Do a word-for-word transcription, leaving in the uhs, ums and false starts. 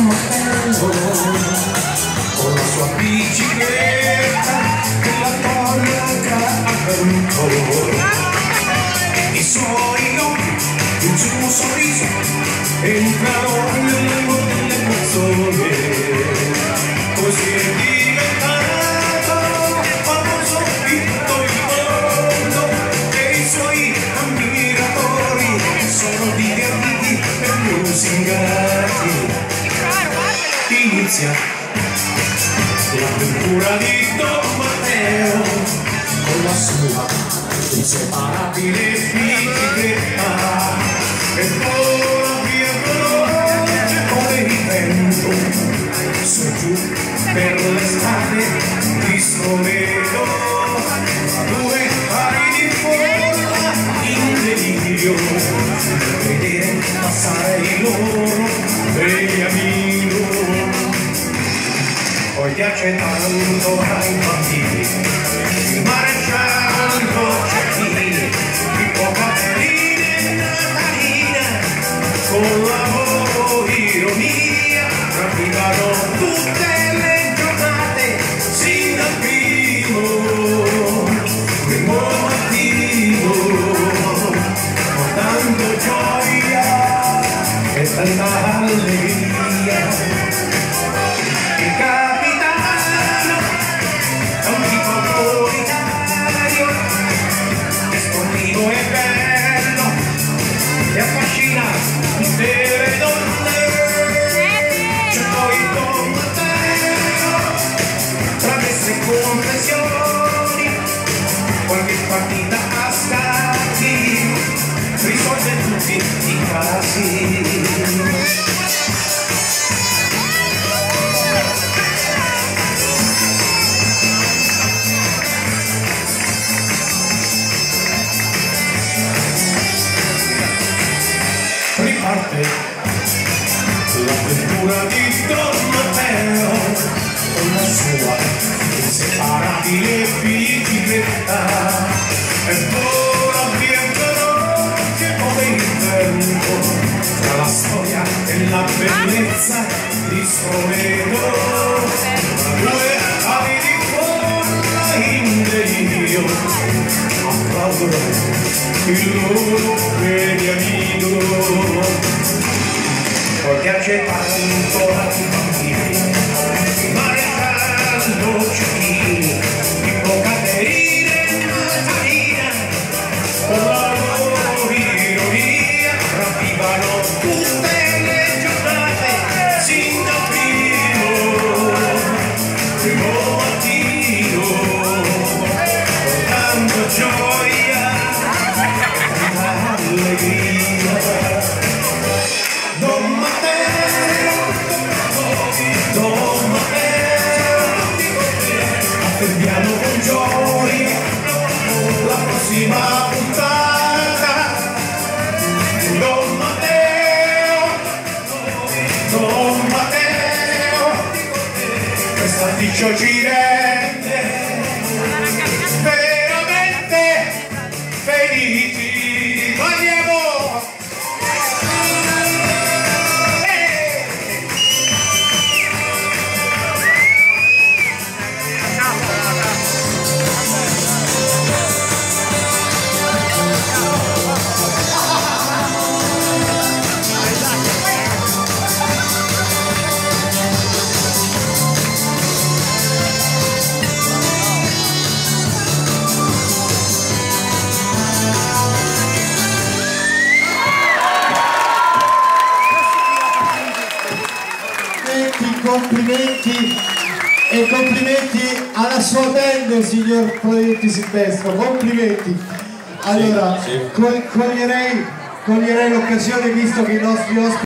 Matteo con la sua bicicletta che la torna accanto, i suoi occhi, il suo sorriso entrano nel mondo delle persone, così è diventato famoso in tutto il mondo e i suoi ammiratori sono divertiti per lusingati. Inizia l'avventura di Don Matteo con la sua inseparabile bicicletta e vola via veloce come il vento su e giù per le strade di Stromero, due pari di folla in delirio, vedere passare i loro beniamini. Poi piace tanto ai bambini il maresciallo Cecchini, Pippo Caterina e Natalina con lavoro e ironia rapivano tutte le giornate sin dal primo primo mattino, portando gioia e tanta allegria. Il capitano è un tipo autoritario, è sportivo e bello e affascina tutte le donne. C'è poi Don Matteo, tra messe e confessioni, qualche partita a scacchi risolve tutti i casi. Riparte l'avventura di Don Matteo con la sua inseparabile bicicletta e vola via veloce come il vento tra la storia e la bellezza di Stromero, due ali di folla in delirio applaudono il loro beniamino. Poi piace tanto ai bambini il maresciallo Cecchini, Pippo Caterina e Natalina con la loro ironia rapivano tutte le giornate sin dal primo primo mattino, portando gioia e allegria. Don Matteo, Don Matteo, attendiamo con gioia la prossima puntata. Don Matteo, Don Matteo, quest'anticcio ci rende veramente felici. Andiamo! Complimenti e complimenti alla sua band, signor Proietti Silvestro, complimenti. Allora, sì, sì. Coglierei, coglierei l'occasione, visto che i nostri ospiti